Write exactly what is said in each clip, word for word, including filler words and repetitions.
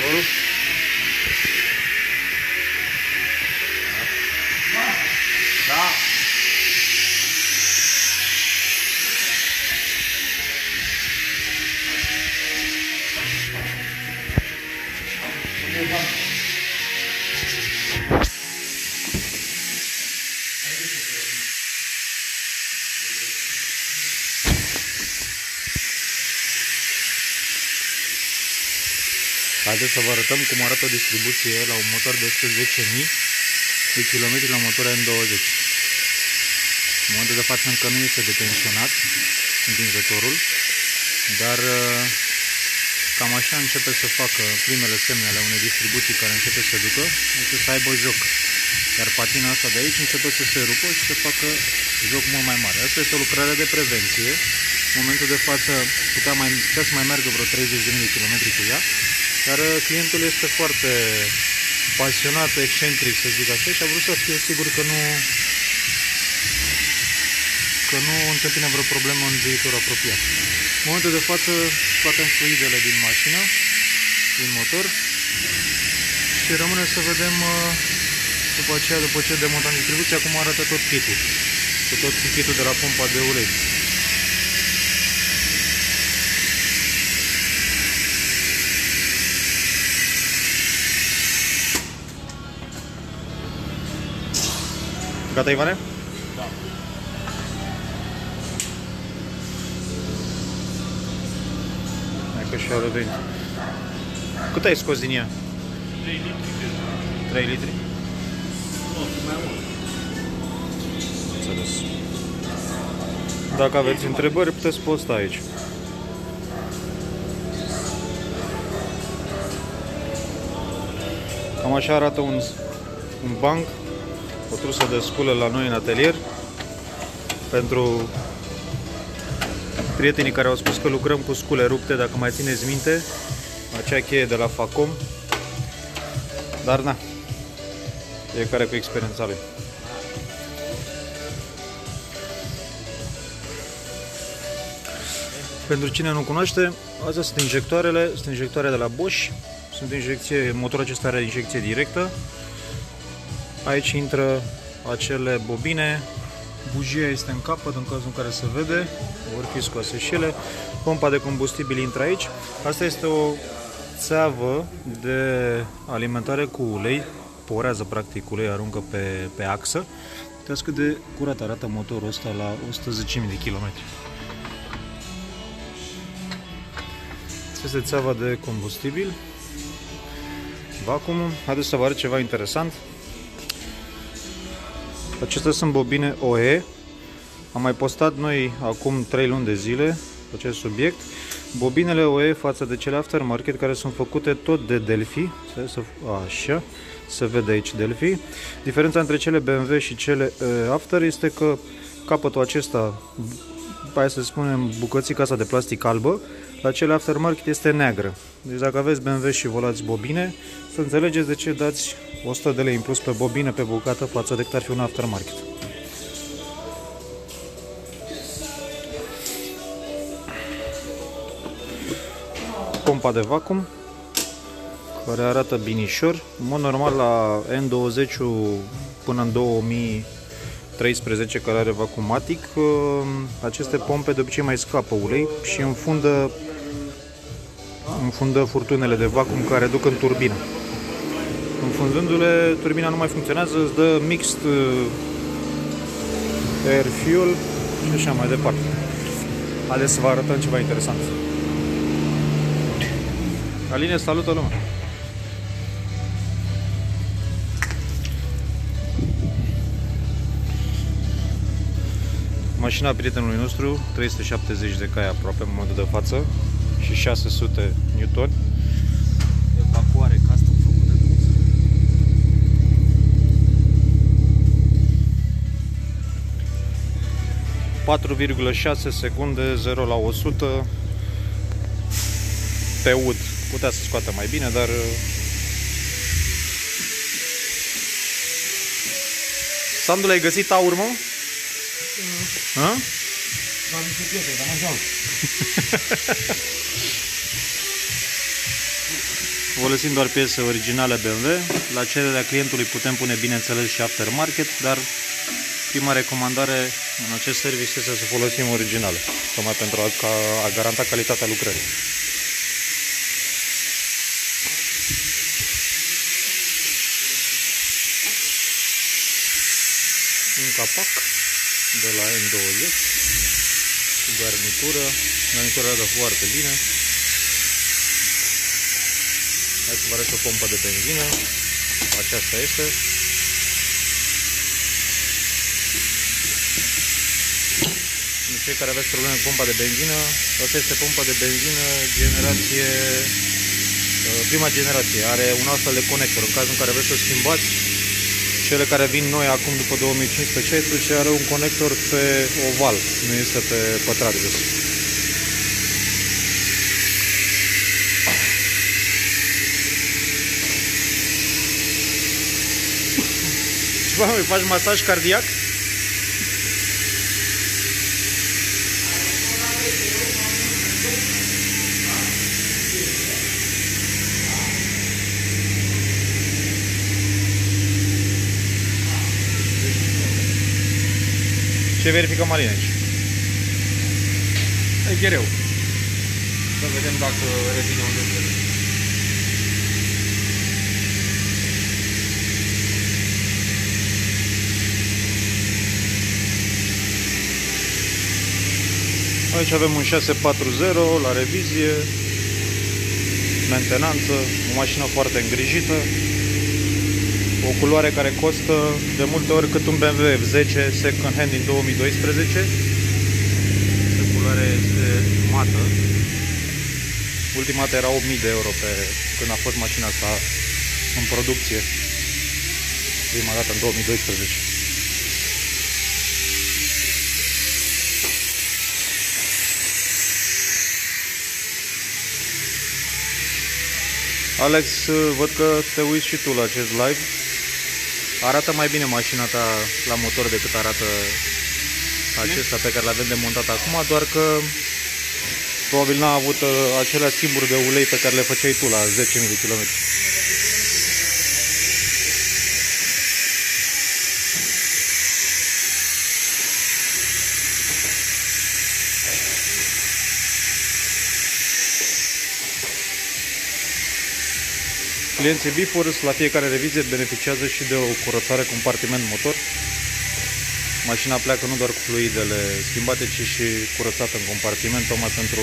motorul. Da. Haideți să vă arătăm cum arată o distribuție la un motor de o sută zece mii de kilometri la motor N douăzeci. În momentul de față încă nu este detenționat împingătorul, dar cam așa începe să facă primele semne ale unei distribuții care începe să ducă, este să aibă joc. Iar patina asta de aici începe să se rupă și să facă joc mult mai mare. Asta este o lucrare de prevenție. În momentul de față putea, mai, putea să mai meargă vreo treizeci de mii de kilometri cu ea, dar clientul este foarte pasionat, excentric, să zic așa, și a vrut să fie sigur că nu că nu întâmpină vreo problemă în viitor apropiat. În momentul de față scoatem fluidele din mașină, din motor, și rămâne să vedem după aceea, după ce demontăm distribuția, cum arată tot kitul, cu tot kitul de la pompa de ulei. Gata, Ivane? Da. Hai că și-a revenit. Cât ai scos din ea? trei litri. trei litri? Nu, mai mult. Înțeles. Dacă aveți întrebări, puteți posta aici. Cam așa arată un, un banc, o trusă de scule la noi în atelier. Pentru prietenii care au spus că lucrăm cu scule rupte, dacă mai țineți minte, acea cheie de la Facom. Dar na, fiecare cu experiența lui. Pentru cine nu cunoaște, astea sunt injectoarele, sunt injectoare de la Bosch. Sunt injecție, motorul acesta are injecție directă. Aici intră acele bobine. Bujia este în capăt, în cazul în care se vede, vor fi scoase și ele. Pompa de combustibil intră aici. Asta este o țeavă de alimentare cu ulei. Porează practic ulei, aruncă pe, pe axă. Uitați cât de curat arată motorul ăsta la o sută zece mii de kilometri. Asta este țeava de combustibil. Vacuum. Haideți să vă arăt ceva interesant. Acestea sunt bobine O E. Am mai postat noi acum trei luni de zile acest subiect. Bobinele O E față de cele aftermarket, care sunt făcute tot de Delphi. Așa, se vede aici Delphi. Diferența între cele B M W și cele After este că capătul acesta, hai să spunem bucățica asta de plastic albă, la cele aftermarket este neagră. Deci dacă aveți B M W și vă luați bobine, să înțelegeți de ce dați o sută de lei în plus pe bobine pe bucată față de cât ar fi un aftermarket. Pompa de vacuum, care arată binișor. În mod normal la N douăzeci până în două mii treisprezece, care are vacuumatic, aceste pompe de obicei mai scapă ulei și înfundă, înfundă furtunele de vacuum care duc în turbină. Înfundându-le, turbina nu mai funcționează, îți dă mixed air fuel și așa mai departe. Haideți să vă arătăm ceva interesant. Aline, salută lumea! Mașina prietenului nostru, trei sute șaptezeci de cai aproape în momentul de față și șase sute newtoni. Evacuare custom făcută. patru virgulă șase secunde, zero la o sută pe ud. Putea să scoată mai bine, dar Sandu, l-ai găsit aur, mă? Da. Ha? Dar niște pietre, dar mă joc. Folosim doar piese originale B M W. La cererea clientului putem pune, bineînțeles, și aftermarket, dar prima recomandare în acest serviciu este să folosim originale, tocmai pentru a, ca, a garanta calitatea lucrării. Un capac de la N douăzeci cu garnitură. Garnitura arată foarte bine. Hai să vă arăt o pompă de benzină. Aceasta este. Pentru cei care aveți probleme cu pompa de benzină, asta este pompa de benzină generație, prima generație. Are un astfel de conector. În cazul în care vreți să schimbați, cele care vin noi acum după două mii cincisprezece șaisprezece are un conector pe oval, nu este pe pătrat jos. Bă, îi faci masaj cardiac? Ce verifică Marina aici? E greu. Să vedem dacă revine unde trebuie. Aici avem un șase patruzeci la revizie, mentenanță, o mașină foarte îngrijită, o culoare care costă de multe ori cât un B M W F zece second hand din două mii doisprezece. Culoarea este mată. Ultima dată era opt mii de euro pe, când a fost mașina asta în producție. Prima dată în două mii doisprezece. Alex, văd că te uiți și tu la acest live. Arată mai bine mașina ta la motor decât arată acesta pe care l-avem demontat acum, doar că probabil n-a avut acelea schimburi de ulei pe care le făceai tu la zece mii de kilometri. Clienții Bifors la fiecare revizie beneficiază și de o curățare compartiment motor. Mașina pleacă nu doar cu fluidele schimbate, ci și curățată în compartiment, tocmai pentru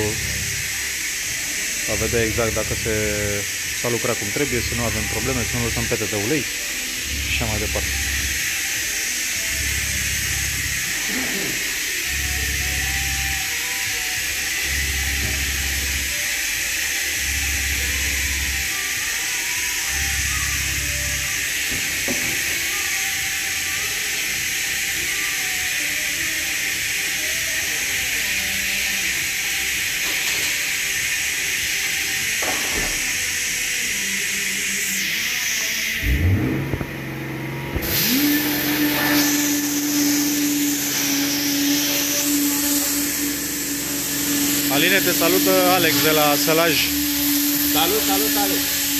a vedea exact dacă s-a lucrat cum trebuie, să nu avem probleme, să nu lăsăm pete de ulei și așa mai departe. Aline, te salută Alex de la Sălaj. Salut, salut, Alex!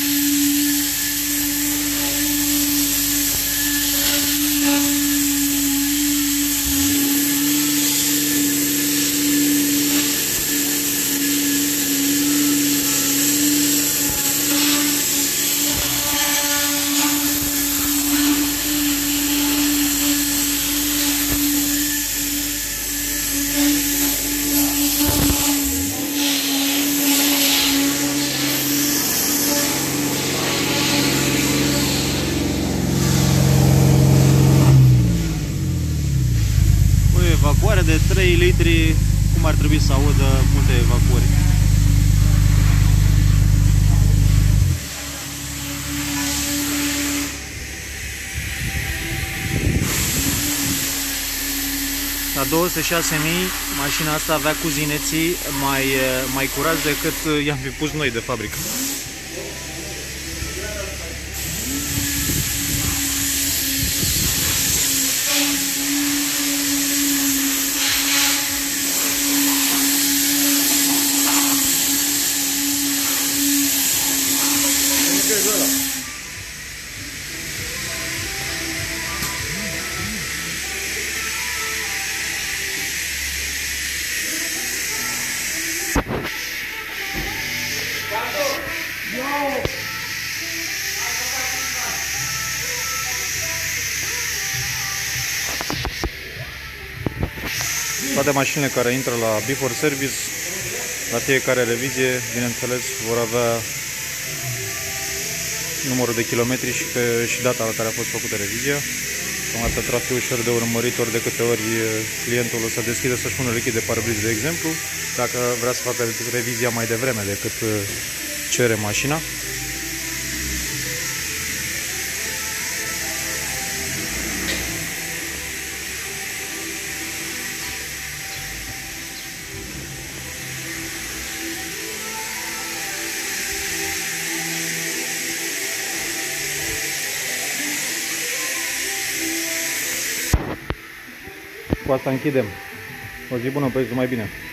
Evacuare de trei litri, cum ar trebui să audă multe evacuări. La două sute șase mii mașina asta avea cuzineții mai, mai curați decât i-am fi pus noi de fabrică. Toate mașinile care intră la Before Service, la fiecare revizie, bineînțeles, vor avea numărul de kilometri și, pe, și data la care a fost făcută revizia. Cam asta trebuie să fie ușor de urmărit, ori de câte ori clientul o să deschide să-și pună lichid de parbriz, de exemplu, dacă vrea să facă revizia mai devreme decât cere mașina. Cu asta închidem. O zi bună, pe mai bine.